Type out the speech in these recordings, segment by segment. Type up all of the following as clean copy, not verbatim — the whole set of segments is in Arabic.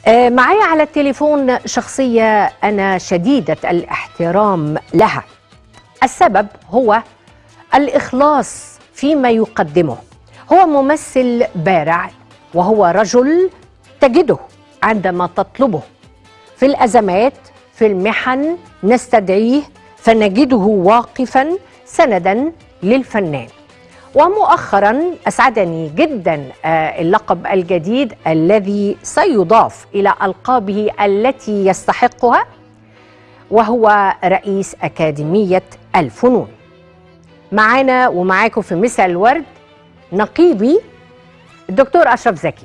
معايا على التليفون شخصية أنا شديدة الاحترام لها. السبب هو الإخلاص فيما يقدمه. هو ممثل بارع، وهو رجل تجده عندما تطلبه في الأزمات، في المحن نستدعيه فنجده واقفا سندا للفنان. ومؤخرا أسعدني جدا اللقب الجديد الذي سيضاف إلى ألقابه التي يستحقها، وهو رئيس أكاديمية الفنون. معانا ومعاكم في مساء الورد نقيبي الدكتور أشرف زكي.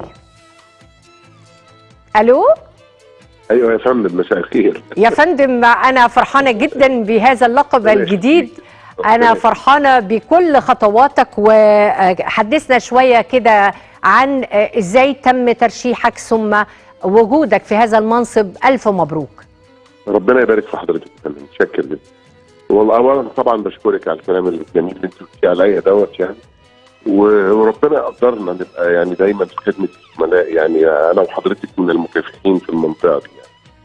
ألو؟ ايوه يا فندم، مساء الخير. يا فندم، أنا فرحانة جدا بهذا اللقب الجديد. أنا فرحانة بكل خطواتك، وحدثنا شوية كده عن إزاي تم ترشيحك ثم وجودك في هذا المنصب. ألف مبروك. ربنا يبارك في حضرتك يا فندم، متشكر جدا. والله أولا طبعا بشكرك على الكلام الجميل اللي أنت قلتيه عليا دوت يعني، وربنا يقدرنا نبقى يعني دايما في خدمة الزملاء، يعني أنا وحضرتك من المكافحين في المنطقة دي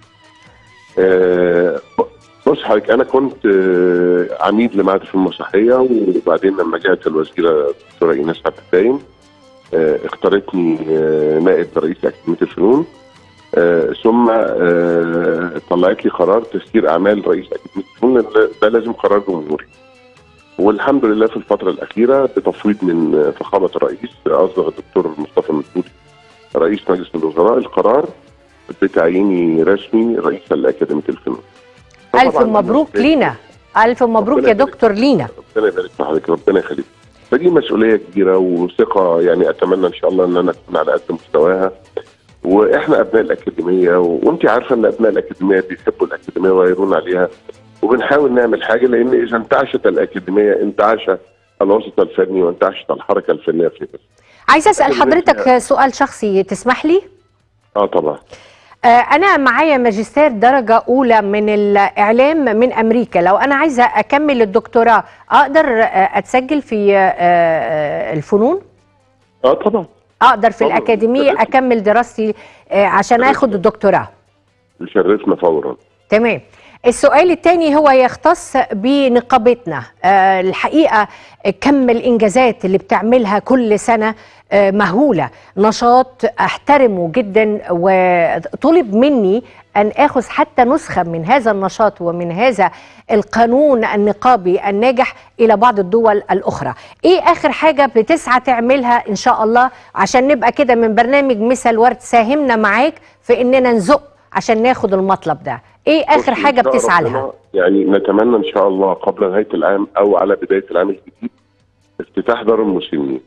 يعني. بص حضرتك، انا كنت عميد لمعهد الفنون المسرحيه، وبعدين لما جاءت الوزيره الدكتوره ايناس عبد الدايم اختارتني نائب رئيس اكاديميه الفنون، ثم طلعت لي قرار تسيير اعمال رئيس اكاديميه الفنون. ده لازم قرار جمهوري، والحمد لله في الفتره الاخيره بتفويض من فخامه الرئيس اصدر الدكتور مصطفى مدبولي رئيس مجلس الوزراء القرار بتعييني رسمي رئيسا لاكاديميه الفنون. ألف مبروك لينا، ألف مبروك يا دكتور لينا. ربنا يبارك في حضرتك، ربنا يخليك. فدي مسؤولية كبيرة وثقة، يعني أتمنى إن شاء الله إن أنا أكون على قد مستواها. وإحنا أبناء الأكاديمية، وأنت عارفة إن أبناء الأكاديمية بيحبوا الأكاديمية ويرون عليها، وبنحاول نعمل حاجة، لأن إذا انتعشت الأكاديمية انتعش الوسط الفني وانتعشت الحركة الفنية في مصر. عايزة أسأل حضرتك سؤال شخصي، تسمح لي؟ طبعا. أنا معايا ماجستير درجة أولى من الإعلام من أمريكا. لو أنا عايزة أكمل الدكتوراه أقدر أتسجل في الفنون؟ طبعا. أقدر في الأكاديمية أكمل دراستي عشان أخد الدكتوراه؟ يشرفنا فورا. تمام. السؤال الثاني هو يختص بنقابتنا. الحقيقة كم الإنجازات اللي بتعملها كل سنة مهولة، نشاط أحترمه جدا، وطلب مني أن أخذ حتى نسخة من هذا النشاط ومن هذا القانون النقابي الناجح إلى بعض الدول الأخرى. إيه آخر حاجة بتسعى تعملها إن شاء الله عشان نبقى كده من برنامج مساء الورد ساهمنا معاك في إننا نزق عشان ناخد المطلب ده؟ ايه اخر حاجه بتسعى لها؟ يعني نتمنى ان شاء الله قبل نهايه العام او على بدايه العام الجديد افتتاح دار المسنين.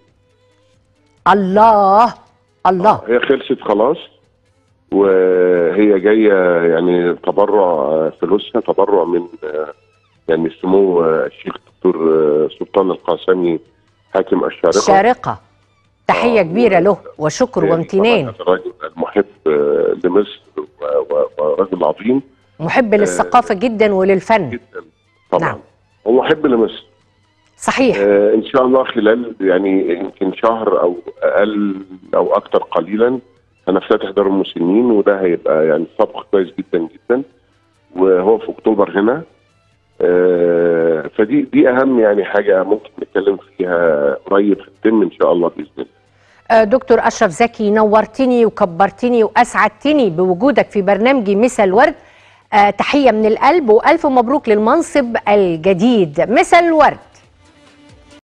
الله الله. هي خلصت خلاص، وهي جايه يعني تبرع، فلوسها تبرع من يعني سمو الشيخ الدكتور سلطان القاسمي حاكم الشارقه. تحيه كبيره له وشكر وامتنان. الراجل المحب لمصر ورجل عظيم، محب للثقافة جدا وللفن جدا طبعا. نعم. ومحب لمصر صحيح. ان شاء الله خلال يعني يمكن شهر او اقل او اكثر قليلا هنفتتح دار المسنين، وده هيبقى يعني سبق كويس جدا جدا، وهو في اكتوبر هنا. فدي اهم يعني حاجه ممكن نتكلم فيها قريب تتم ان شاء الله باذن الله. دكتور أشرف زكي، نورتني وكبرتني وأسعدتني بوجودك في برنامجي مساء الورد. تحية من القلب، وألف مبروك للمنصب الجديد. مساء الورد.